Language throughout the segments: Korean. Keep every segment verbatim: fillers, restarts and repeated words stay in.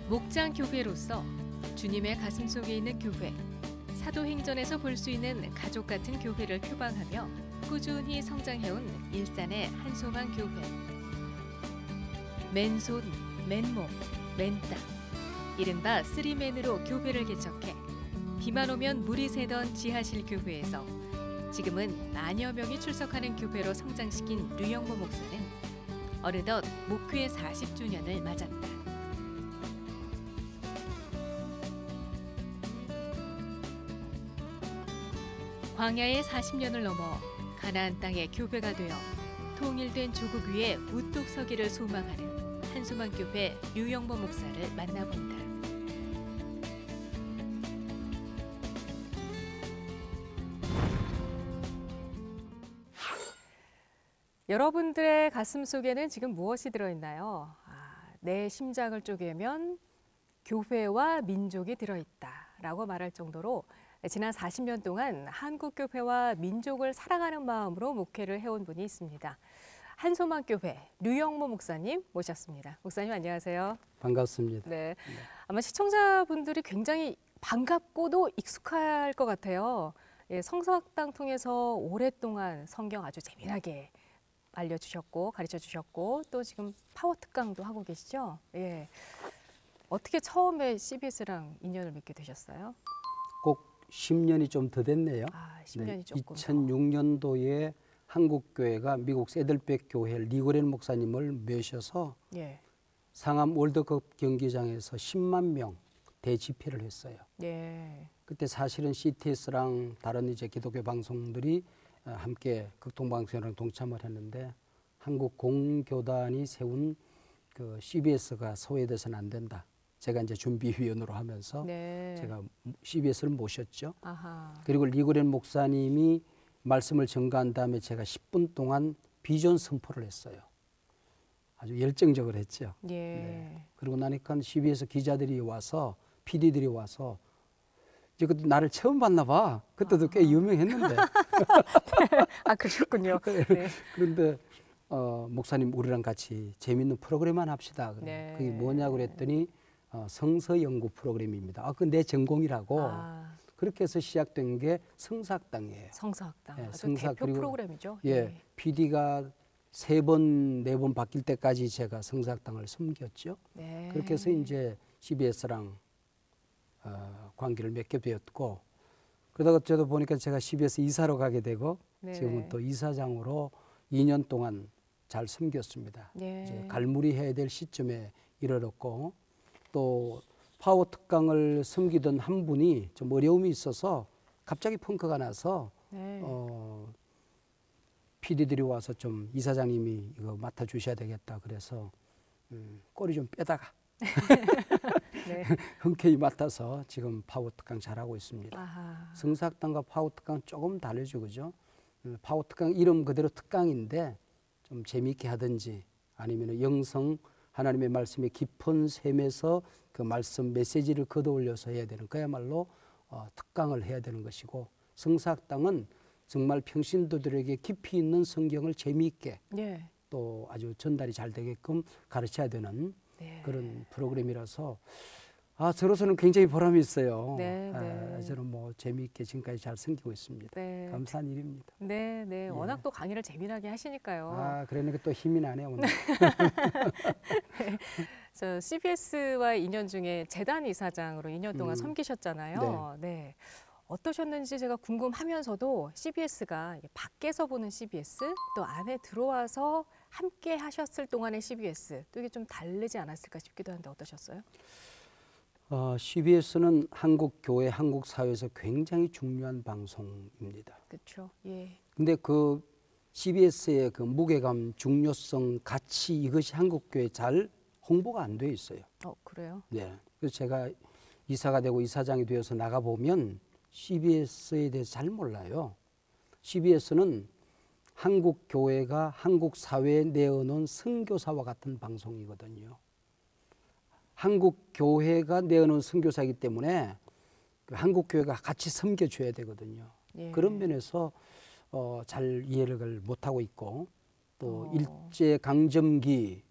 목장 교회로서 주님의 가슴 속에 있는 교회, 사도행전에서 볼 수 있는 가족 같은 교회를 표방하며 꾸준히 성장해온 일산의 한소망 교회. 맨손, 맨몸, 맨땅, 이른바 쓰리맨으로 교회를 개척해 비만 오면 물이 새던 지하실 교회에서 지금은 만여 명이 출석하는 교회로 성장시킨 류영모 목사는 어느덧 목회 사십 주년을 맞았다. 광야의 사십 년을 넘어 가나안 땅의 교회가 되어 통일된 조국 위에 우뚝 서기를 소망하는 한소망 교회 류영모 목사를 만나본다. 여러분들의 가슴 속에는 지금 무엇이 들어있나요? 아, 내 심장을 쪼개면 교회와 민족이 들어있다라고 말할 정도로 지난 사십 년 동안 한국교회와 민족을 사랑하는 마음으로 목회를 해온 분이 있습니다. 한소망 교회 류영모 목사님 모셨습니다. 목사님 안녕하세요. 반갑습니다. 네, 아마 시청자분들이 굉장히 반갑고도 익숙할 것 같아요. 예, 성서학당 통해서 오랫동안 성경 아주 재미나게 알려주셨고 가르쳐주셨고 또 지금 파워 특강도 하고 계시죠? 예, 어떻게 처음에 씨비에스랑 인연을 맺게 되셨어요? 꼭 십 년이 좀 더 됐네요. 아, 십 년이 조금 더. 이천육 년도에 한국교회가 미국 세들백 교회 리고렌 목사님을 모셔서 예. 상암 월드컵 경기장에서 십만 명 대집회를 했어요. 예. 그때 사실은 씨티에스랑 다른 이제 기독교 방송들이 함께 극동방송이랑 동참을 했는데 한국 공교단이 세운 그 씨비에스가 소외돼서는 안 된다. 제가 이제 준비위원으로 하면서 네. 제가 씨비에스를 모셨죠. 아하. 그리고 리고렌 목사님이 말씀을 전가한 다음에 제가 십 분 동안 비전 선포를 했어요. 아주 열정적으로 했죠. 예. 네. 그리고 나니까 씨비에스 기자들이 와서 피디들이 와서 이제 그때 나를 처음 봤나 봐. 그때도 아. 꽤 유명했는데. 아 그러셨군요. 네. 그런데 어, 목사님 우리랑 같이 재밌는 프로그램만 합시다. 네. 그게 뭐냐고 그랬더니 어, 성서 연구 프로그램입니다. 아, 그건 내 전공이라고. 아. 그렇게 해서 시작된 게 성사학당이에요. 성사학당. 예, 아주 성사, 대표 그리고, 프로그램이죠. 예, 예. 피디가 세 번, 네 번 바뀔 때까지 제가 성사학당을 섬겼죠. 네. 그렇게 해서 이제 씨비에스랑 어, 관계를 맺게 되었고, 그러다가 저도 보니까 제가 씨비에스 이사로 가게 되고, 네. 지금은 또 이사장으로 이 년 동안 잘 섬겼습니다. 네. 이제 갈무리 해야 될 시점에 이르렀고, 또 파워 특강을 섬기던 한 분이 좀 어려움이 있어서 갑자기 펑크가 나서 네. 어, 피디들이 와서 좀 이사장님이 이거 맡아주셔야 되겠다 그래서 음, 꼬리 좀 빼다가 네. 흔쾌히 맡아서 지금 파워 특강 잘하고 있습니다. 아하. 성사학당과 파워 특강 조금 다르죠, 그죠? 파워 특강 이름 그대로 특강인데 좀 재미있게 하든지 아니면 영성 하나님의 말씀의 깊은 셈에서 그 말씀 메시지를 걷어올려서 해야 되는 그야말로 어, 특강을 해야 되는 것이고 성사학당은 정말 평신도들에게 깊이 있는 성경을 재미있게 네. 또 아주 전달이 잘 되게끔 가르쳐야 되는 네. 그런 프로그램이라서 아 저로서는 굉장히 보람이 있어요. 네, 아, 네. 저는 뭐 재미있게 지금까지 잘 섬기고 있습니다. 네. 감사한 일입니다. 네, 네. 예. 워낙 또 강의를 재미나게 하시니까요. 아, 그러니까 또 힘이 나네요 오늘. 네. 저 씨비에스와 인연 중에 재단 이사장으로 이 년 동안 음. 섬기셨잖아요. 네. 네. 어떠셨는지 제가 궁금하면서도 씨비에스가 밖에서 보는 씨비에스 또 안에 들어와서 함께 하셨을 동안의 씨비에스 또 이게 좀 다르지 않았을까 싶기도 한데 어떠셨어요? 어, 씨비에스는 한국 교회, 한국 사회에서 굉장히 중요한 방송입니다. 그렇죠. 예. 근데 그 씨비에스의 그 무게감, 중요성, 가치 이것이 한국 교회에 잘 홍보가 안 돼 있어요. 어, 그래요? 네. 그래서 제가 이사가 되고 이사장이 되어서 나가 보면 씨비에스에 대해서 잘 몰라요. 씨비에스는 한국 교회가 한국 사회에 내어놓은 선교사와 같은 방송이거든요. 한국 교회가 내어놓은 선교사이기 때문에 그 한국 교회가 같이 섬겨줘야 되거든요. 예. 그런 면에서 어, 잘 이해를 못하고 있고 또 어. 일제 강점기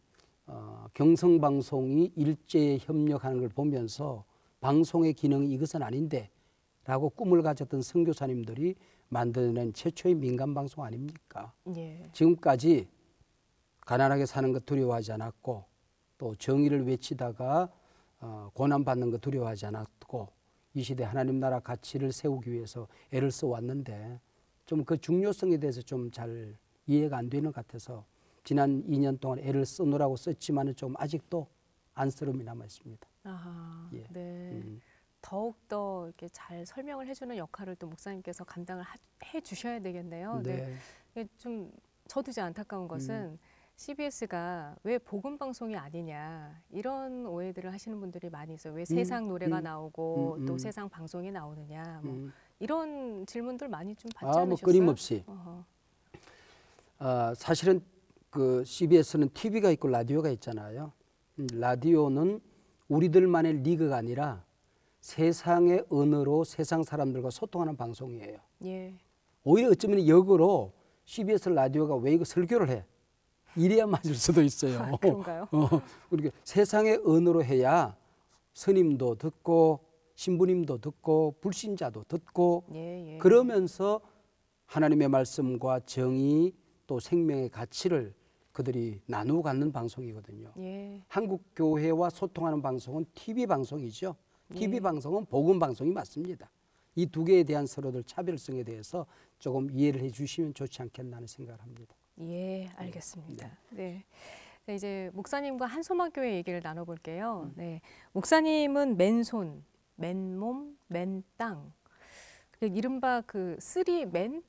어, 경성방송이 일제에 협력하는 걸 보면서 방송의 기능이 이것은 아닌데 라고 꿈을 가졌던 선교사님들이 만들어낸 최초의 민간방송 아닙니까? 예. 지금까지 가난하게 사는 것 두려워하지 않았고 또 정의를 외치다가 어, 고난받는 것 두려워하지 않았고 이 시대 하나님 나라 가치를 세우기 위해서 애를 써왔는데 좀 그 중요성에 대해서 좀 잘 이해가 안 되는 것 같아서 지난 이 년 동안 애를 쓰느라고 썼지만은 좀 아직도 안쓰러움이 남아 있습니다. 아하, 예. 네. 음. 더욱 더 이렇게 잘 설명을 해주는 역할을 또 목사님께서 감당을 하, 해 주셔야 되겠네요. 네. 이게 좀 저도 이제 안타까운 것은 음. 씨비에스가 왜 복음 방송이 아니냐 이런 오해들을 하시는 분들이 많이 있어요. 왜 음, 세상 노래가 음, 나오고 음, 또 음. 세상 방송이 나오느냐 뭐 음. 이런 질문들 많이 좀 받지 아, 뭐 않으셨어요? 끊임없이. 어허. 아, 사실은 그 씨비에스는 티비가 있고 라디오가 있잖아요. 음, 라디오는 우리들만의 리그가 아니라 세상의 언어로 세상 사람들과 소통하는 방송이에요. 예. 오히려 어쩌면 역으로 씨비에스 라디오가 왜 이거 설교를 해? 이래야 맞을 수도 있어요. 아, 그런가요? 어, 그러니까 세상의 언어로 해야 스님도 듣고 신부님도 듣고 불신자도 듣고 예, 예. 그러면서 하나님의 말씀과 정의 또 생명의 가치를 그들이 나누어 갖는 방송이거든요. 예. 한국 교회와 소통하는 방송은 티비 방송이죠. 티비 예. 방송은 복음 방송이 맞습니다. 이 두 개에 대한 서로들 차별성에 대해서 조금 이해를 해 주시면 좋지 않겠나 하는 생각을 합니다. 예, 알겠습니다. 네. 네, 이제 목사님과 한소망교회 얘기를 나눠볼게요. 네, 목사님은 맨손, 맨몸, 맨땅, 이른바 그 쓰리맨으로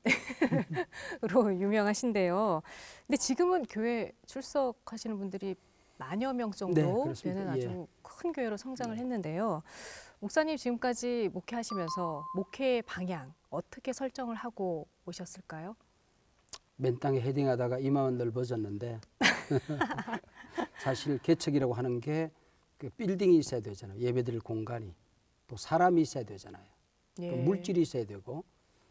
유명하신데요. 근데 지금은 교회 출석하시는 분들이 만여 명 정도 네, 그렇습니다. 되는 아주 예. 큰 교회로 성장을 네. 했는데요. 목사님 지금까지 목회하시면서 목회의 방향 어떻게 설정을 하고 오셨을까요? 맨 땅에 헤딩하다가 이마만 넓어졌는데 사실 개척이라고 하는 게 그 빌딩이 있어야 되잖아요. 예배드릴 공간이 또 사람이 있어야 되잖아요. 예. 또 물질이 있어야 되고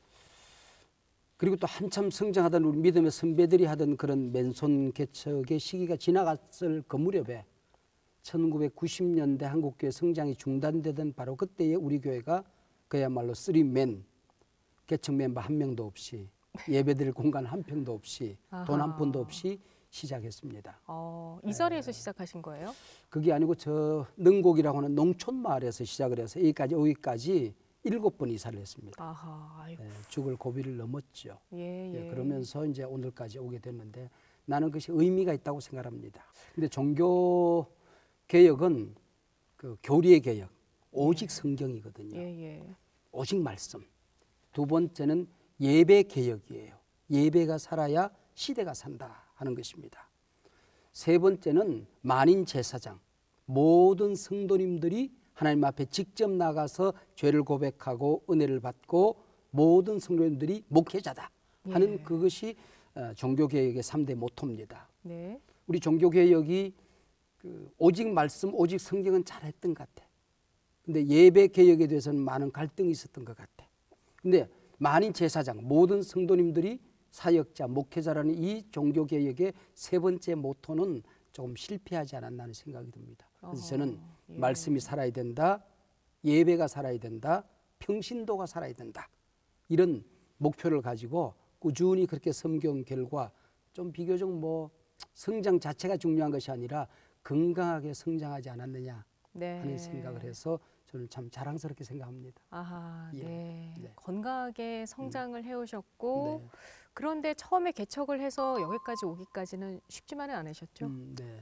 그리고 또 한참 성장하던 우리 믿음의 선배들이 하던 그런 맨손 개척의 시기가 지나갔을 그 무렵에 천구백구십 년대 한국교회 성장이 중단되던 바로 그때에 우리 교회가 그야말로 쓰리맨 개척 멤버 한 명도 없이 예배드릴 공간 한 평도 없이 돈 한 아하. 푼도 없이 시작했습니다. 어, 이 자리에서 시작하신 거예요? 그게 아니고 저 능곡이라고 하는 농촌 마을에서 시작을 해서 여기까지 오기까지 일곱 번 이사를 했습니다. 아하, 아이고. 예, 죽을 고비를 넘었죠. 예, 예. 예, 그러면서 이제 오늘까지 오게 됐는데 나는 그것이 의미가 있다고 생각합니다. 근데 종교 개혁은 그 교리의 개혁, 오직 성경이거든요. 예, 예. 오직 말씀. 두 번째는 예배 개혁이에요. 예배가 살아야 시대가 산다 하는 것입니다. 세 번째는 만인 제사장. 모든 성도님들이 하나님 앞에 직접 나가서 죄를 고백하고 은혜를 받고 모든 성도님들이 목회자다 하는 예. 그것이 어, 종교개혁의 삼 대 모토입니다. 네. 우리 종교개혁이 그 오직 말씀, 오직 성경은 잘했던 것 같아. 근데 예배 개혁에 대해서는 많은 갈등이 있었던 것 같아. 근데 만인 제사장, 모든 성도님들이 사역자, 목회자라는 이 종교개혁의 세 번째 모토는 조금 실패하지 않았나 하는 생각이 듭니다. 그래서 어허, 저는 예. 말씀이 살아야 된다, 예배가 살아야 된다, 평신도가 살아야 된다. 이런 목표를 가지고 꾸준히 그렇게 섬겨온 결과 좀 비교적 뭐 성장 자체가 중요한 것이 아니라 건강하게 성장하지 않았느냐 네. 하는 생각을 해서 저는 참 자랑스럽게 생각합니다. 아하, 예. 네. 네. 건강하게 성장을 해오셨고 네. 그런데 처음에 개척을 해서 여기까지 오기까지는 쉽지만은 않으셨죠? 음, 네.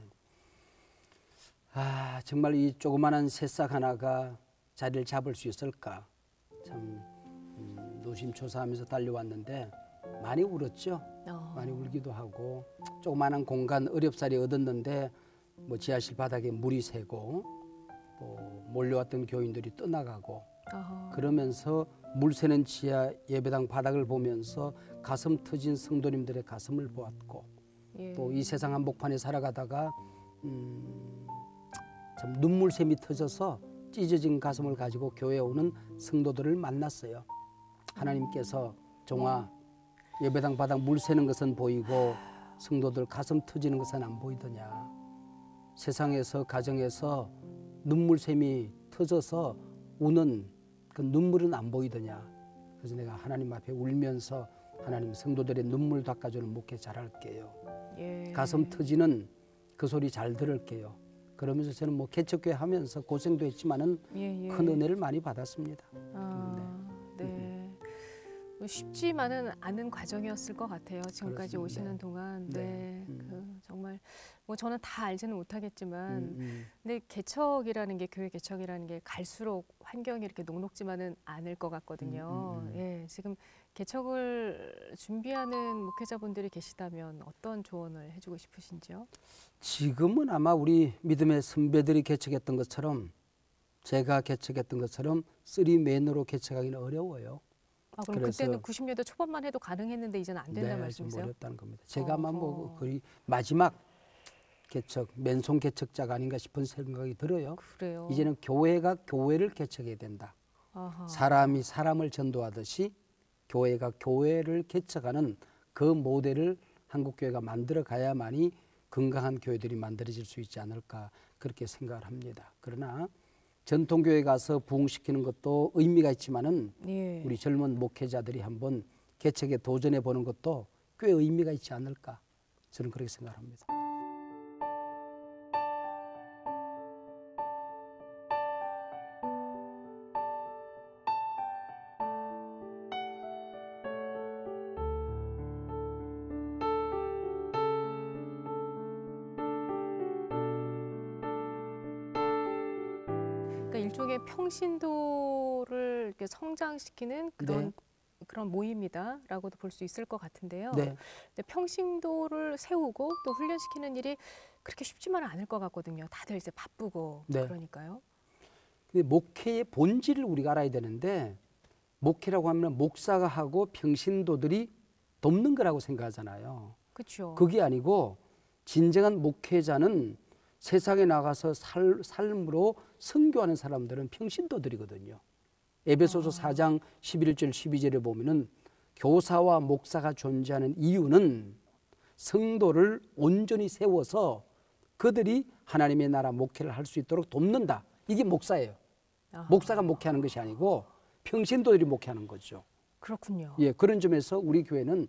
아, 정말 이 조그마한 새싹 하나가 자리를 잡을 수 있을까? 참 음, 노심초사하면서 달려왔는데 많이 울었죠. 어. 많이 울기도 하고 조그마한 공간 어렵사리 얻었는데 뭐 지하실 바닥에 물이 새고 또 몰려왔던 교인들이 떠나가고 어허. 그러면서 물 새는 지하 예배당 바닥을 보면서 가슴 터진 성도님들의 가슴을 보았고 예. 또 이 세상 한복판에 살아가다가 음, 참 눈물샘이 터져서 찢어진 가슴을 가지고 교회에 오는 성도들을 만났어요. 하나님께서 종아 예배당 바닥 물 새는 것은 보이고 성도들 가슴 터지는 것은 안 보이더냐. 세상에서 가정에서 눈물샘이 터져서 우는 그 눈물은 안 보이더냐. 그래서 내가 하나님 앞에 울면서 하나님 성도들의 눈물 닦아주는 목회 잘할게요. 예. 가슴 터지는 그 소리 잘 들을게요. 그러면서 저는 뭐 개척교회 하면서 고생도 했지만은 예, 예. 큰 은혜를 많이 받았습니다. 아, 네. 뭐 쉽지만은 않은 과정이었을 것 같아요. 지금까지 그렇습니다. 오시는 네. 동안. 네. 네. 음. 그 정말 뭐 저는 다 알지는 못하겠지만 음, 음. 근데 개척이라는 게 교회 개척이라는 게 갈수록 환경이 이렇게 녹록지만은 않을 것 같거든요. 음, 음, 음. 예. 지금 개척을 준비하는 목회자분들이 계시다면 어떤 조언을 해 주고 싶으신지요? 지금은 아마 우리 믿음의 선배들이 개척했던 것처럼 제가 개척했던 것처럼 쓰리맨으로 개척하기는 어려워요. 아, 그럼 그래서- 그때는 구십 년대 초반만 해도 가능했는데 이제는 안 된다는 네, 좀 말씀이세요? 어렵다는 겁니다. 제가 아마 뭐 어허. 거의 마지막 개척, 맨손 개척자가 아닌가 싶은 생각이 들어요. 그래요. 이제는 교회가 교회를 개척해야 된다. 아하. 사람이 사람을 전도하듯이 교회가 교회를 개척하는 그 모델을 한국교회가 만들어 가야만이 건강한 교회들이 만들어질 수 있지 않을까 그렇게 생각을 합니다. 그러나 전통교회 가서 부흥시키는 것도 의미가 있지만은 예. 우리 젊은 목회자들이 한번 개척에 도전해 보는 것도 꽤 의미가 있지 않을까 저는 그렇게 생각합니다. 그러니까 일종의 평신도를 이렇게 성장시키는 그런 네. 그런 모임이다라고도 볼 수 있을 것 같은데요. 네. 근데 평신도를 세우고 또 훈련시키는 일이 그렇게 쉽지만은 않을 것 같거든요. 다들 이제 바쁘고 네. 그러니까요. 근데 목회의 본질을 우리가 알아야 되는데 목회라고 하면 목사가 하고 평신도들이 돕는 거라고 생각하잖아요. 그렇죠. 그게 아니고 진정한 목회자는 세상에 나가서 살, 삶으로 선교하는 사람들은 평신도들이거든요. 에베소서 아. 사 장 십일 절 십이 절에 보면은 교사와 목사가 존재하는 이유는 성도를 온전히 세워서 그들이 하나님의 나라 목회를 할 수 있도록 돕는다. 이게 목사예요. 아하. 목사가 목회하는 것이 아니고 평신도들이 목회하는 거죠. 그렇군요. 예, 그런 점에서 우리 교회는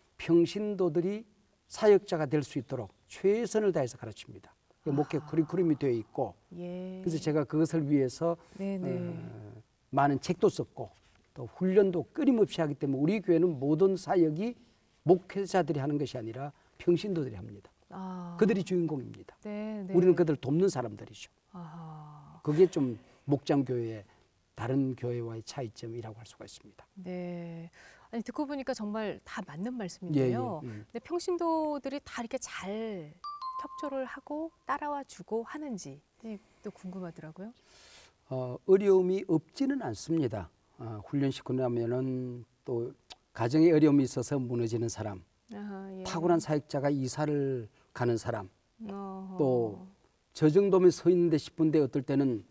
평신도들이 사역자가 될 수 있도록 최선을 다해서 가르칩니다. 목회 커리큘럼이 되어 있고 예. 그래서 제가 그것을 위해서 네네. 어, 많은 책도 썼고 또 훈련도 끊임없이 하기 때문에 우리 교회는 모든 사역이 목회자들이 하는 것이 아니라 평신도들이 합니다. 아. 그들이 주인공입니다. 네네. 우리는 그들을 돕는 사람들이죠. 아하. 그게 좀 목장교회의 다른 교회와의 차이점이라고 할 수가 있습니다. 네. 아니 듣고 보니까 정말 다 맞는 말씀인데요. 예, 예, 음. 근데 평신도들이 다 이렇게 잘 협조를 하고 따라와 주고 하는지 네, 또 궁금하더라고요. 어, 어려움이 없지는 않습니다. 어, 훈련시키고 나면은 또 가정에 어려움이 있어서 무너지는 사람, 아하, 예. 타고난 사역자가 이사를 가는 사람, 어허. 또 저 정도면 서 있는데 싶은데 어떨 때는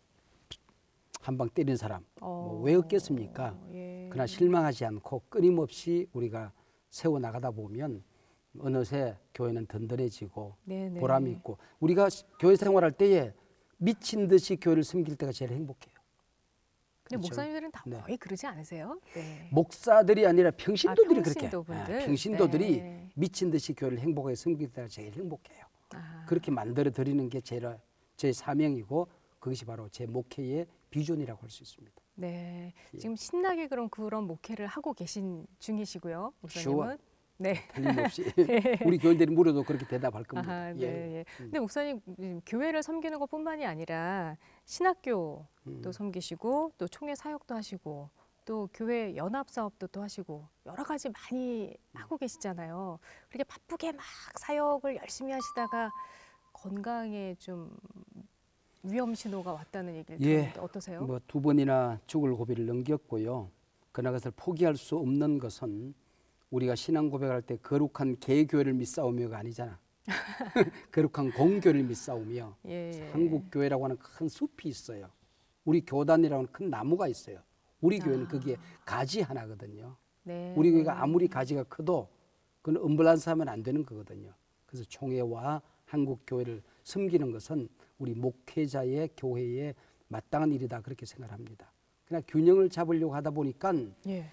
한 방 때리는 사람, 뭐 왜 없겠습니까? 예. 그러나 실망하지 않고 끊임없이 우리가 세워 나가다 보면 어느새 교회는 든든해지고 네네. 보람이 있고 우리가 교회 생활할 때에 미친 듯이 교회를 섬길 때가 제일 행복해요. 근데 그렇죠? 목사님들은 다 네. 거의 그러지 않으세요? 네. 목사들이 아니라 평신도들이 아, 그렇게 평신도분들? 아, 평신도들이 네. 미친 듯이 교회를 행복하게 섬길 때가 제일 행복해요. 아하. 그렇게 만들어 드리는 게 제, 제 사명이고 그것이 바로 제 목회의 비전이라고 할 수 있습니다. 네. 예. 지금 신나게 그런 그런 목회를 하고 계신 중이시고요. 목사님은. Sure. 네. 틀림없이 우리 교인들이 물어도 그렇게 대답할 겁니다. 아하, 네, 예. 예. 근데 목사님 음, 교회를 섬기는 것뿐만이 아니라 신학교 음. 또 섬기시고 또 총회 사역도 하시고 또 교회 연합 사업도 또 하시고 여러 가지 많이 하고 계시잖아요. 그렇게 바쁘게 막 사역을 열심히 하시다가 건강에 좀 위험 신호가 왔다는 얘기를 예. 들었는데 어떠세요? 뭐 두 번이나 죽을 고비를 넘겼고요. 그러나 그것을 포기할 수 없는 것은 우리가 신앙 고백할 때 거룩한 개교회를 믿사오며가 아니잖아. 거룩한 공교를 믿사오며 예, 예. 한국 교회라고 하는 큰 숲이 있어요. 우리 교단이라고 하는 큰 나무가 있어요. 우리 교회는 아. 거기에 가지 하나거든요. 네, 우리 네. 교회가 아무리 가지가 커도 그건 엄벌란스 하면 안 되는 거거든요. 그래서 총회와 한국 교회를 섬기는 것은 우리 목회자의 교회의 마땅한 일이다 그렇게 생각합니다. 그러나 균형을 잡으려고 하다 보니까 예.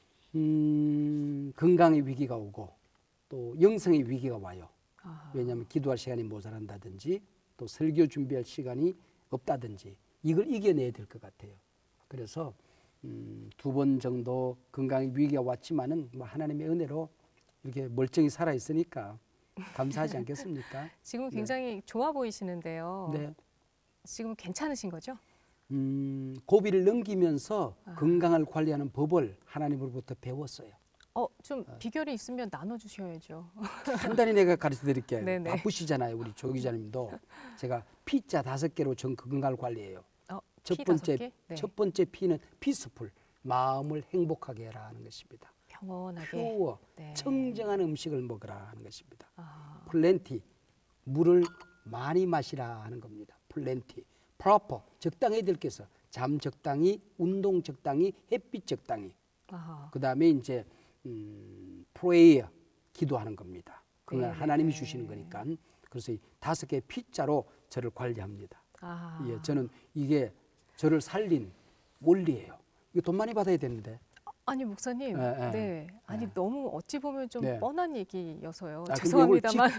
음, 건강의 위기가 오고 또 영성의 위기가 와요. 아하. 왜냐하면 기도할 시간이 모자란다든지 또 설교 준비할 시간이 없다든지 이걸 이겨내야 될 것 같아요. 그래서 음, 두 번 정도 건강의 위기가 왔지만은 뭐 하나님의 은혜로 이렇게 멀쩡히 살아 있으니까 감사하지 않겠습니까? 지금 굉장히 좋아 보이시는데요. 네. 지금 괜찮으신 거죠? 음, 고비를 넘기면서 아. 건강을 관리하는 법을 하나님으로부터 배웠어요. 어, 좀 비결이 있으면 나눠 주셔야죠. 간단히 내가 가르쳐 드릴게요. 네네. 바쁘시잖아요. 우리 조 기자님도. 제가 피자 다섯 개로 전 건강을 관리해요. 어, 첫 피 번째, 다섯 개? 네. 첫 번째 피는 피스풀, 마음을 행복하게 해라 하는 것입니다. 평온하게. 퓨어, 네. 청정한 음식을 먹으라 하는 것입니다. 아, 플렌티, 물을 많이 마시라 하는 겁니다. 플렌티, 프로퍼, 적당히 들께서 잠 적당히, 운동 적당히, 햇빛 적당히. 아하. 그 다음에 이제 음, 프레이어, 기도하는 겁니다. 그건 네. 하나님이 주시는 거니까. 그래서 이 다섯 개의 피자로 저를 관리합니다. 아. 예, 저는 이게 저를 살린 원리예요. 이거 돈 많이 받아야 되는데. 아니 목사님, 예, 예. 네, 아니 예. 너무 어찌 보면 좀 네. 뻔한 얘기여서요. 아, 근데 죄송합니다만.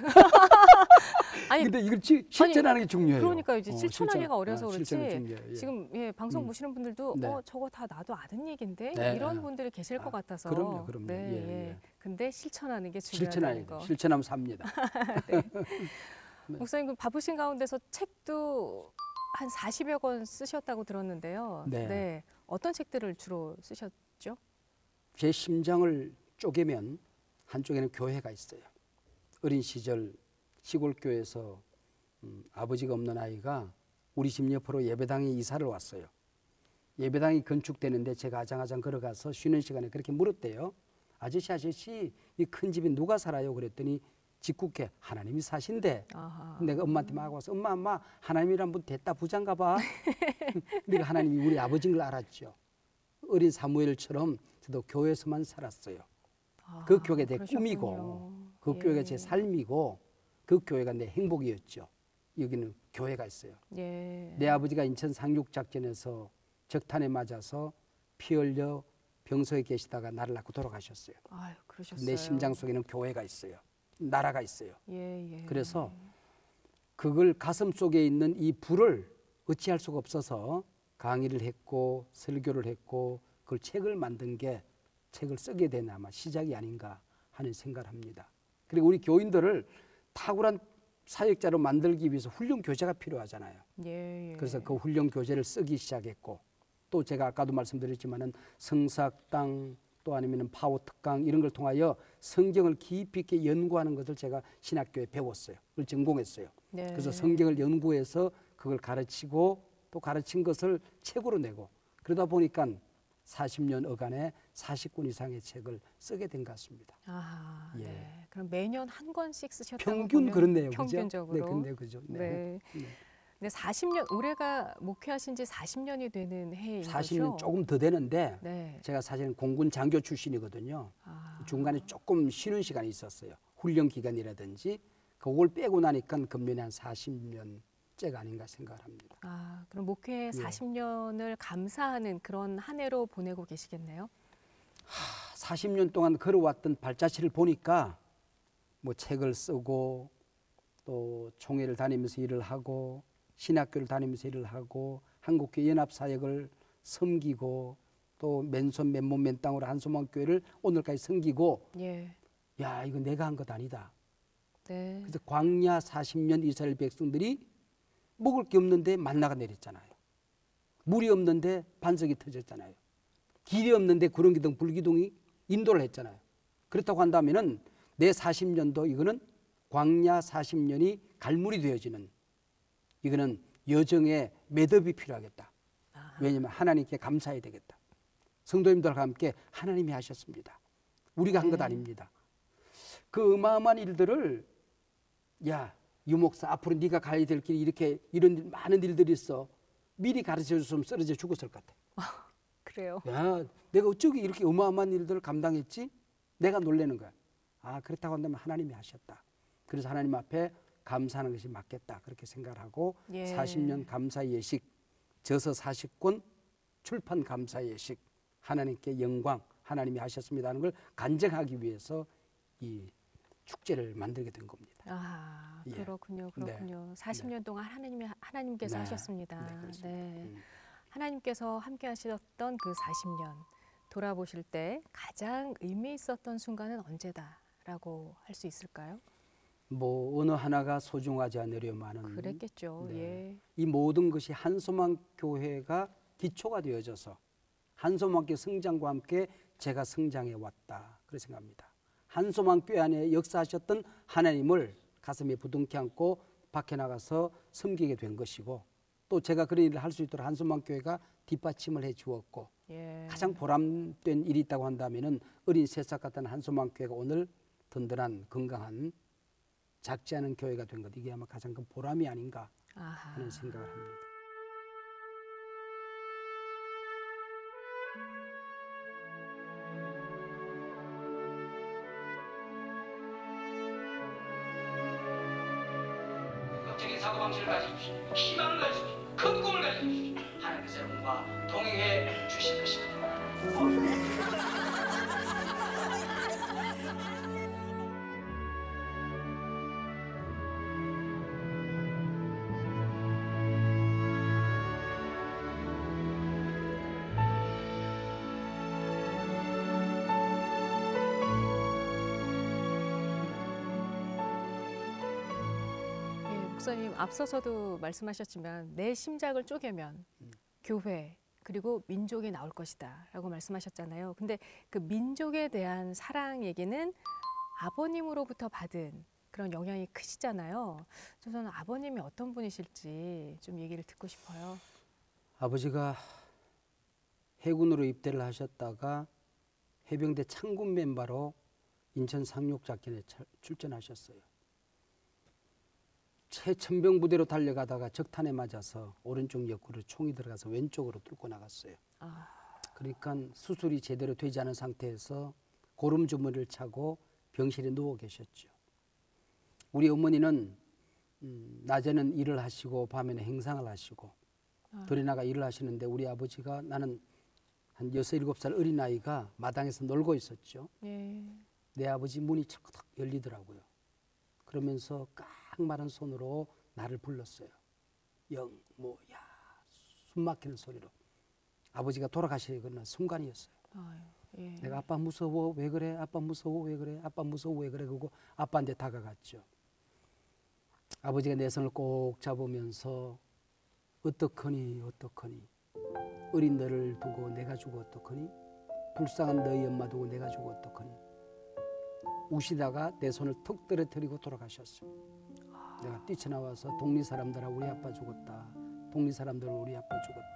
아니, 근데 이걸 지, 실천하는 게 중요해요. 그러니까 이제 어, 실천하기가 실천, 어려서 어, 그렇지. 실천이 중요해요. 예. 지금 예, 방송 음. 보시는 분들도 네. 어 저거 다 나도 아는 얘긴데 네, 이런 네. 분들이 계실 것 아, 같아서. 그럼요, 그럼요. 네, 예, 예. 예. 근데 실천하는 게 실천해야 중요하다는 돼요. 거. 실천하면 삽니다. 네. 목사님 그 바쁘신 가운데서 책도 한 사십여 권 쓰셨다고 들었는데요. 네. 어떤 책들을 주로 쓰셨죠? 제 심장을 쪼개면 한쪽에는 교회가 있어요. 어린 시절 시골 교회에서 음, 아버지가 없는 아이가 우리 집 옆으로 예배당에 이사를 왔어요. 예배당이 건축되는데 제가 아장아장 걸어가서 쉬는 시간에 그렇게 물었대요. 아저씨 아저씨 이 큰 집에 누가 살아요? 그랬더니 직국해 하나님이 사신대. 아하. 내가 엄마한테 막 와서 엄마 엄마 하나님이란 분 됐다 부장가 봐. 그러니까 하나님이 우리 아버지인 걸 알았죠. 어린 사무엘처럼 저도 교회에서만 살았어요. 아, 그 교회가 내 그러셨군요. 꿈이고 그 예. 교회가 제 삶이고 그 교회가 내 행복이었죠. 여기는 교회가 있어요. 예. 내 아버지가 인천 상륙작전에서 적탄에 맞아서 피 흘려 병소에 계시다가 나를 낳고 돌아가셨어요. 아유, 그러셨어요. 내 심장 속에는 교회가 있어요. 나라가 있어요. 예, 예. 그래서 그걸 가슴 속에 있는 이 불을 어찌할 수가 없어서 강의를 했고 설교를 했고 그걸 책을 만든 게 책을 쓰게 된 아마 시작이 아닌가 하는 생각을 합니다. 그리고 우리 교인들을 탁월한 사역자로 만들기 위해서 훈련 교재가 필요하잖아요. 예, 예. 그래서 그 훈련 교재를 쓰기 시작했고 또 제가 아까도 말씀드렸지만은 성사학당 또 아니면은 파워 특강 이런 걸 통하여 성경을 깊이 있게 연구하는 것을 제가 신학교에 배웠어요. 그걸 전공했어요. 네. 그래서 성경을 연구해서 그걸 가르치고 또 가르친 것을 책으로 내고 그러다 보니까 사십 년 어간에 사십 권 이상의 책을 쓰게 된 것 같습니다. 아, 예. 네. 그럼 매년 한 권씩 쓰셨다고 평균 보면 그렇네요. 평균적으로. 그죠? 네, 근데 그죠. 네. 네. 네. 네, 사십 년 올해가 목회하신 지 사십 년이 되는 해인 사십 년 거죠? 조금 더 되는데 네. 제가 사실은 공군 장교 출신이거든요. 아, 중간에 조금 쉬는 시간이 있었어요. 훈련 기간이라든지 그걸 빼고 나니까 금년에 한 사십 년째가 아닌가 생각을 합니다. 아, 그럼 목회 사십 년을 감사하는 그런 한 해로 보내고 계시겠네요? 사십 년 동안 걸어왔던 발자취를 보니까 뭐 책을 쓰고 또 총회를 다니면서 일을 하고 신학교를 다니면서 일을 하고 한국교회 연합사역을 섬기고 또 맨손 맨몸 맨땅으로 한소망교회를 오늘까지 섬기고 예. 야 이거 내가 한 것 아니다. 네. 그래서 광야 사십 년 이스라엘 백성들이 먹을 게 없는데 만나가 내렸잖아요. 물이 없는데 반석이 터졌잖아요. 길이 없는데 구름기둥 불기둥이 인도를 했잖아요. 그렇다고 한다면은 내 사십 년도 이거는 광야 사십 년이 갈물이 되어지는 이거는 여정의 매듭이 필요하겠다. 아, 왜냐하면 하나님께 감사해야 되겠다. 성도님들과 함께 하나님이 하셨습니다. 우리가 한 것 네. 아닙니다. 그 어마어마한 일들을 야 유목사 앞으로 네가 가야 될 길이 이렇게 이런 많은 일들이 있어. 미리 가르쳐줬으면 쓰러져 죽었을 것 같아. 그래요. 야 내가 어쩌기 이렇게 어마어마한 일들을 감당했지? 내가 놀라는 거야. 아 그렇다고 한다면 하나님이 하셨다. 그래서 하나님 앞에 감사하는 것이 맞겠다 그렇게 생각을 하고 예. 사십 년 감사 예식, 저서 사십 권 출판 감사 예식, 하나님께 영광 하나님이 하셨습니다 하는 걸 간증하기 위해서 이 축제를 만들게 된 겁니다. 아, 예. 그렇군요, 그렇군요. 네. 사십 년 동안 하나님이 하나님께서 네. 하셨습니다. 네, 그렇습니다. 네. 음. 하나님께서 함께 하셨던 그 사십 년 돌아보실 때 가장 의미 있었던 순간은 언제다라고 할 수 있을까요? 뭐 어느 하나가 소중하지 않으려마는 그랬겠죠. 네. 예. 이 모든 것이 한소망 교회가 기초가 되어져서 한소망교 성장과 함께 제가 성장해 왔다 그렇게 생각합니다. 한소망 교회 안에 역사하셨던 하나님을 가슴에 부둥켜 안고 밖에 나가서 섬기게 된 것이고 또 제가 그런 일을 할 수 있도록 한소망 교회가 뒷받침을 해 주었고 예. 가장 보람된 일이 있다고 한다면은 어린 새싹 같은 한소망 교회가 오늘 든든한 건강한 작지 않은 교회가 된 것 이게 아마 가장 큰 보람이 아닌가 아하. 하는 생각을 합니다. 적인 사고방식을 가지십시오. 희망을 가지십시오. 큰 꿈을 가지십시오. 하나님께서 여러분과 동행해 주실 것입니다. 예, 목사님 앞서서도 말씀하셨지만 내 심장을 쪼개면 음. 교회 그리고 민족이 나올 것이다라고 말씀하셨잖아요. 근데 그 민족에 대한 사랑 얘기는 아버님으로부터 받은 그런 영향이 크시잖아요. 저는 아버님이 어떤 분이실지 좀 얘기를 듣고 싶어요. 아버지가 해군으로 입대를 하셨다가 해병대 창군 멤버로 인천 상륙작전에 차- 출전하셨어요. 최천병 부대로 달려가다가 적탄에 맞아서 오른쪽 옆구리로 총이 들어가서 왼쪽으로 뚫고 나갔어요. 아, 그러니까 수술이 제대로 되지 않은 상태에서 고름 주머니를 차고 병실에 누워 계셨죠. 우리 어머니는 음, 낮에는 일을 하시고 밤에는 행상을 하시고 아. 둘이 나가 일을 하시는데 우리 아버지가 나는 한 여섯 일곱 살 어린 아이가 마당에서 놀고 있었죠. 예. 내 아버지 문이 척탁 열리더라고요. 그러면서 깍 마른 손으로 나를 불렀어요. 영, 뭐, 야, 숨 막히는 소리로. 아버지가 돌아가시는 순간이었어요. 아유, 예. 내가 아빠 무서워, 왜 그래? 아빠 무서워, 왜 그래? 아빠 무서워, 왜 그래? 그러고 아빠한테 다가갔죠. 아버지가 내 손을 꼭 잡으면서 어떡하니, 어떡하니. 어린 너를 두고 내가 주고 어떡하니? 불쌍한 너희 엄마 두고 내가 주고 어떡하니? 우시다가 내 손을 툭 떨어뜨리고 돌아가셨어요. 내가 뛰쳐나와서 동리 사람들아 우리 아빠 죽었다. 동리 사람들 우리 아빠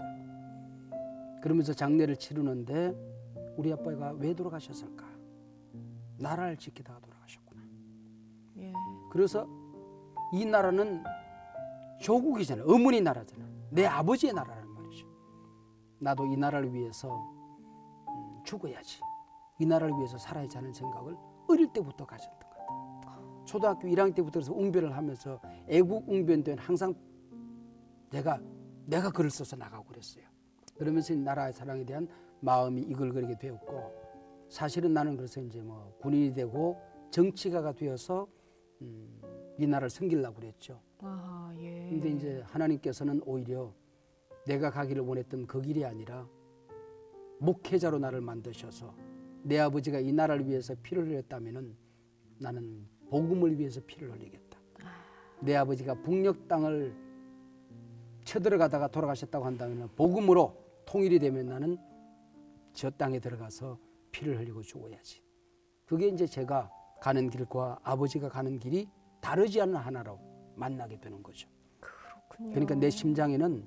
죽었다. 그러면서 장례를 치르는데 우리 아빠가 왜 돌아가셨을까? 나라를 지키다가 돌아가셨구나. 예. 그래서 이 나라는 조국이잖아요. 어머니 나라잖아요. 내 아버지의 나라란 말이죠. 나도 이 나라를 위해서 음, 죽어야지. 이 나라를 위해서 살아야지 하는 생각을 어릴 때부터 가졌던 것 같아요. 초등학교 일 학년 때부터 해서 웅변을 하면서 애국 웅변 때는 항상 내가 내가 글을 써서 나가고 그랬어요. 그러면서 이 나라의 사랑에 대한 마음이 이글거리게 되었고 사실은 나는 그래서 이제 뭐 군인이 되고 정치가가 되어서 음, 이 나라를 섬기려고 그랬죠. 아, 예. 근데 이제 하나님께서는 오히려 내가 가기를 원했던 그 길이 아니라 목회자로 나를 만드셔서 내 아버지가 이 나라를 위해서 피를 흘렸다면은 나는 복음을 위해서 피를 흘리겠다. 내 아버지가 북녘 땅을 쳐들어가다가 돌아가셨다고 한다면 복음으로 통일이 되면 나는 저 땅에 들어가서 피를 흘리고 죽어야지. 그게 이제 제가 가는 길과 아버지가 가는 길이 다르지 않은 하나로 만나게 되는 거죠. 그렇군요. 그러니까 내 심장에는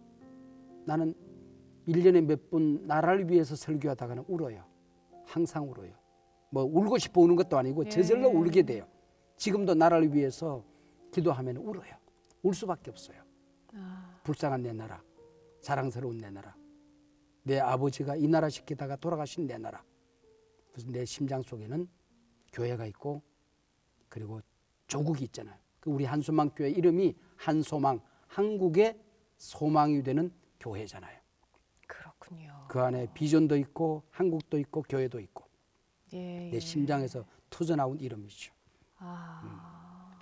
나는 일 년에 몇 번 나라를 위해서 설교하다가는 울어요. 항상 울어요. 뭐 울고 싶어 우는 것도 아니고 예. 저절로 울게 돼요. 지금도 나라를 위해서 기도하면 울어요. 울 수밖에 없어요. 아, 불쌍한 내 나라, 자랑스러운 내 나라, 내 아버지가 이 나라 지키다가 돌아가신 내 나라. 그래서 내 심장 속에는 교회가 있고 그리고 조국이 있잖아요. 그 우리 한소망 교회 이름이 한소망, 한국의 소망이 되는 교회잖아요. 그렇군요. 그 안에 비전도 있고 한국도 있고 교회도 있고 예, 내 예. 심장에서 터져나온 이름이죠. 아,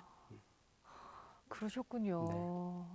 그러셨군요. 네.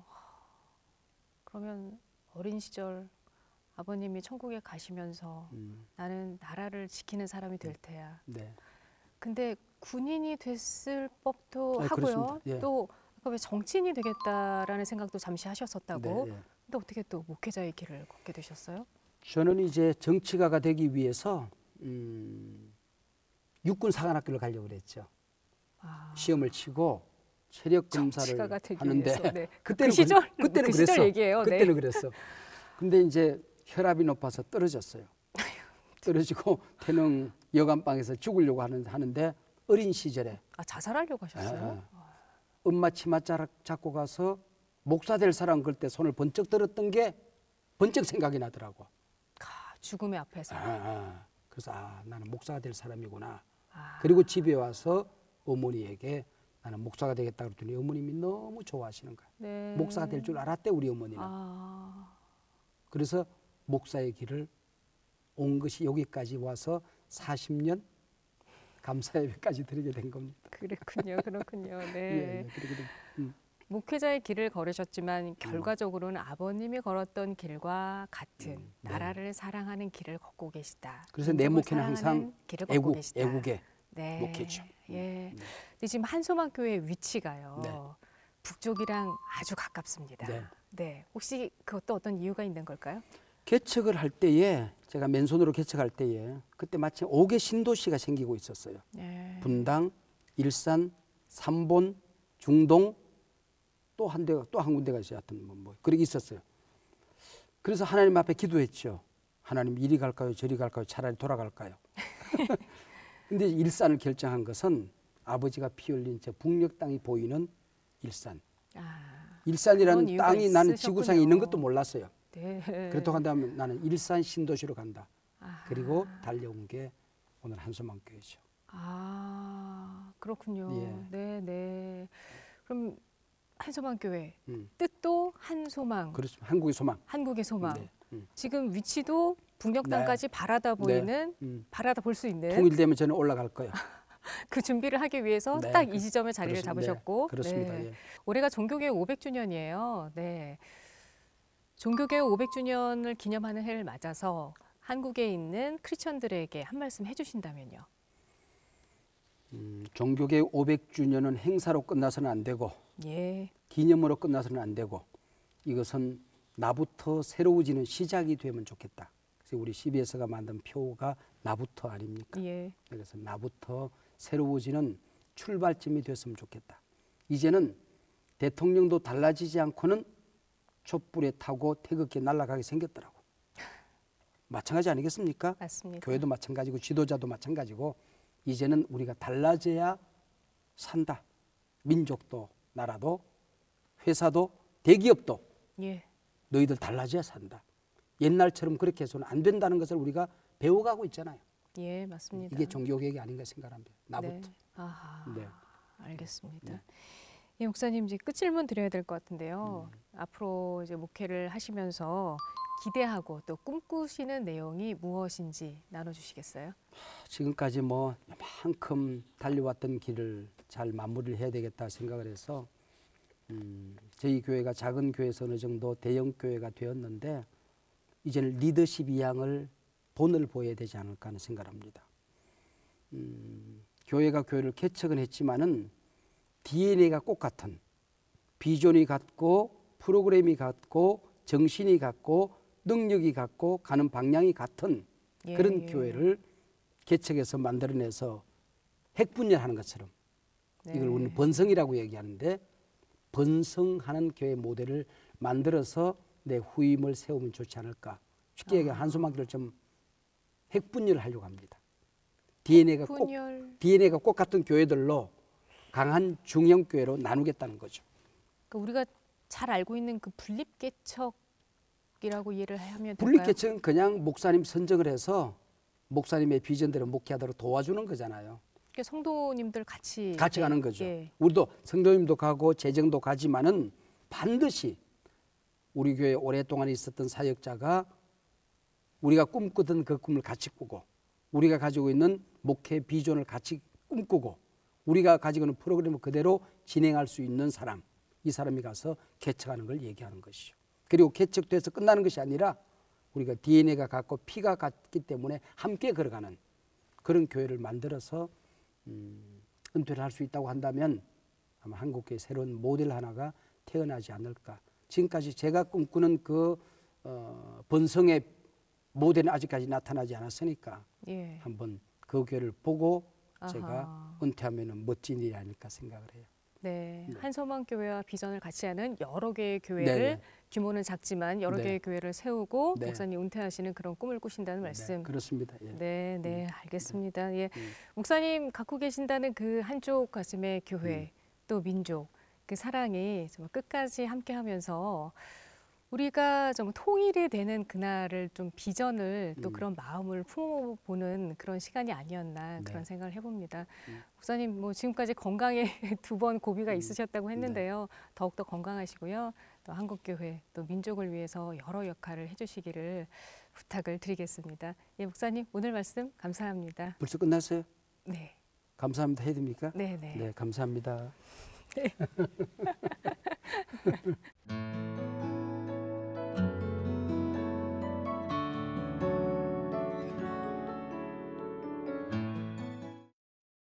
그러면 어린 시절 아버님이 천국에 가시면서 음, 나는 나라를 지키는 사람이 될 테야. 네. 근데 군인이 됐을 법도 아, 하고요. 그렇습니다. 예. 또 아까 왜 정치인이 되겠다라는 생각도 잠시 하셨었다고. 네, 예. 근데 어떻게 또 목회자의 길을 걷게 되셨어요? 저는 이제 정치가가 되기 위해서 음, 육군 사관학교를 가려고 그랬죠. 아, 시험을 치고 체력 검사를 정치가가 되기 하는데 위해서. 네. 그, 그때는 그 시절 그, 그때는 그 그랬어. 시절 얘기예요. 그때는 네. 그랬어. 근데 이제 혈압이 높아서 떨어졌어요. 떨어지고 태능 여관방에서 죽으려고 하는 하는데 어린 시절에 아, 자살하려고 하셨어요? 아, 엄마 치마 자락 잡고 가서 목사 될 사람 그때 손을 번쩍 들었던 게 번쩍 생각이 나더라고. 아, 죽음의 앞에서. 아, 아. 그래서 아, 나는 목사가 될 사람이구나. 아, 그리고 집에 와서 어머니에게 나는 목사가 되겠다 그랬더니 어머님이 너무 좋아하시는 거야. 네. 목사가 될 줄 알았대 우리 어머니는. 아, 그래서 목사의 길을 온 것이 여기까지 와서 사십 년 감사 예배까지 드리게 된 겁니다. 그렇군요, 그렇군요. 네. 예, 예, 그렇게 된- 음, 목회자의 길을 걸으셨지만 결과적으로는 아버님이 걸었던 길과 같은 음, 네. 나라를 사랑하는 길을 걷고 계시다. 그래서 내 민족을 목회는 항상 사랑하는 길을 걷고 애국, 계시다. 애국의 네. 목회죠. 예. 네. 근데 지금 한소망 교회의 위치가요. 네. 북쪽이랑 아주 가깝습니다. 네. 네. 혹시 그것도 어떤 이유가 있는 걸까요? 개척을 할 때에 제가 맨손으로 개척할 때에 그때 마침 오 개 신도시가 생기고 있었어요. 네. 분당, 일산, 삼본, 중동 또 한 대가 또 한 군데가 있어요. 하여튼 뭐, 뭐 그렇게 있었어요. 그래서 하나님 앞에 기도했죠. 하나님 이리 갈까요? 저리 갈까요? 차라리 돌아갈까요? 근데 일산을 결정한 것은 아버지가 피 흘린 저 북녘 땅이 보이는 일산. 아, 일산이라는 그런 이유가 땅이 나는 있으셨군요. 지구상에 있는 것도 몰랐어요. 네. 그렇다고 한다면 나는 일산 신도시로 간다. 아하. 그리고 달려온 게 오늘 한소망 교회죠. 아, 그렇군요. 예. 네, 네. 그럼 한소망 교회 음, 뜻도 한소망, 그렇습니다. 한국의 소망. 한국의 소망. 네, 음. 지금 위치도 북녘 땅까지 바라다 보이는, 음. 바라다 볼 수 있는 통일되면 저는 올라갈 거예요. 그 준비를 하기 위해서 네, 딱 그- 이 지점에 자리를 그렇습니다. 잡으셨고, 네, 그렇습니다. 네. 예. 올해가 종교개혁 오백 주년이에요. 네. 종교개혁 오백 주년을 기념하는 해를 맞아서 한국에 있는 크리스천들에게 한 말씀 해주신다면요. 음, 종교개혁 오백 주년은 행사로 끝나서는 안 되고 예, 기념으로 끝나서는 안 되고 이것은 나부터 새로워지는 시작이 되면 좋겠다. 그래서 우리 씨비에스가 만든 표가 나부터 아닙니까? 예, 그래서 나부터 새로워지는 출발점이 됐으면 좋겠다. 이제는 대통령도 달라지지 않고는 촛불에 타고 태극기 날아가게 생겼더라고. 마찬가지 아니겠습니까? 맞습니다. 교회도 마찬가지고 지도자도 마찬가지고 이제는 우리가 달라져야 산다. 민족도 나라도 회사도 대기업도 예, 너희들 달라져야 산다. 옛날처럼 그렇게 해서는 안 된다는 것을 우리가 배워가고 있잖아요. 예, 맞습니다. 이게 종교개혁이 아닌가 생각합니다. 나부터. 네. 아하, 네. 알겠습니다. 네. 예, 목사님 이제 끝 질문 드려야 될 것 같은데요. 음. 앞으로 이제 목회를 하시면서 기대하고 또 꿈꾸시는 내용이 무엇인지 나눠주시겠어요? 지금까지 뭐 이만큼 달려왔던 길을 잘 마무리를 해야 되겠다 생각을 해서 음, 저희 교회가 작은 교회에서 어느 정도 대형 교회가 되었는데 이제는 리더십 이양을 본을 보여야 되지 않을까 하는 생각을 합니다. 음, 교회가 교회를 개척은 했지만은 디엔에이가 꼭 같은 비전이 같고 프로그램이 같고 정신이 같고 능력이 같고 가는 방향이 같은 예, 그런 예. 교회를 개척해서 만들어내서 핵분열하는 것처럼 네. 이걸 우리는 번성이라고 얘기하는데 번성하는 교회 모델을 만들어서 내 후임을 세우면 좋지 않을까. 쉽게 얘기하면 한소망교를 좀 핵분열을 하려고 합니다. 디엔에이가 꼭 분열. 디엔에이가 꼭 같은 교회들로 강한 중형 교회로 나누겠다는 거죠. 그러니까 우리가 잘 알고 있는 그 분립개척이라고 이해를 하면 될까요? 분립개척은 그냥 목사님 선정을 해서 목사님의 비전대로 목회하도록 도와주는 거잖아요. 함께 성도님들 같이 같이 예, 가는 거죠. 예. 우리도 성도님도 가고 재정도 가지만은 반드시 우리 교회 오랫동안 있었던 사역자가 우리가 꿈꾸던 그 꿈을 같이 꾸고 우리가 가지고 있는 목회 비전을 같이 꿈꾸고 우리가 가지고 있는 프로그램을 그대로 진행할 수 있는 사람, 이 사람이 가서 개척하는 걸 얘기하는 것이죠. 그리고 개척돼서 끝나는 것이 아니라 우리가 디엔에이가 같고 피가 같기 때문에 함께 걸어가는 그런 교회를 만들어서 음, 은퇴를 할 수 있다고 한다면 아마 한국교회 새로운 모델 하나가 태어나지 않을까. 지금까지 제가 꿈꾸는 그 어, 본성의 모델은 아직까지 나타나지 않았으니까 예. 한번 그 교회를 보고 아하. 제가 은퇴하면 멋진 일이 아닐까 생각을 해요. 네, 네. 한소망교회와 비전을 같이 하는 여러 개의 교회를 네네. 규모는 작지만 여러 네. 개의 교회를 세우고 네. 목사님 은퇴하시는 그런 꿈을 꾸신다는 말씀. 네, 그렇습니다. 예. 네, 네, 알겠습니다. 예, 음. 목사님 갖고 계신다는 그 한쪽 가슴의 교회 음. 또 민족 그 사랑이 정말 끝까지 함께하면서 우리가 좀 통일이 되는 그날을 좀 비전을 또 음. 그런 마음을 품어보는 그런 시간이 아니었나 네. 그런 생각을 해봅니다. 음. 목사님 뭐 지금까지 건강에 두 번 고비가 음. 있으셨다고 했는데요. 더욱더 건강하시고요. 또 한국교회 또 민족을 위해서 여러 역할을 해주시기를 부탁을 드리겠습니다. 예, 목사님 오늘 말씀 감사합니다. 벌써 끝났어요? 네, 감사합니다. 해야 됩니까? 네, 네. 네, 감사합니다.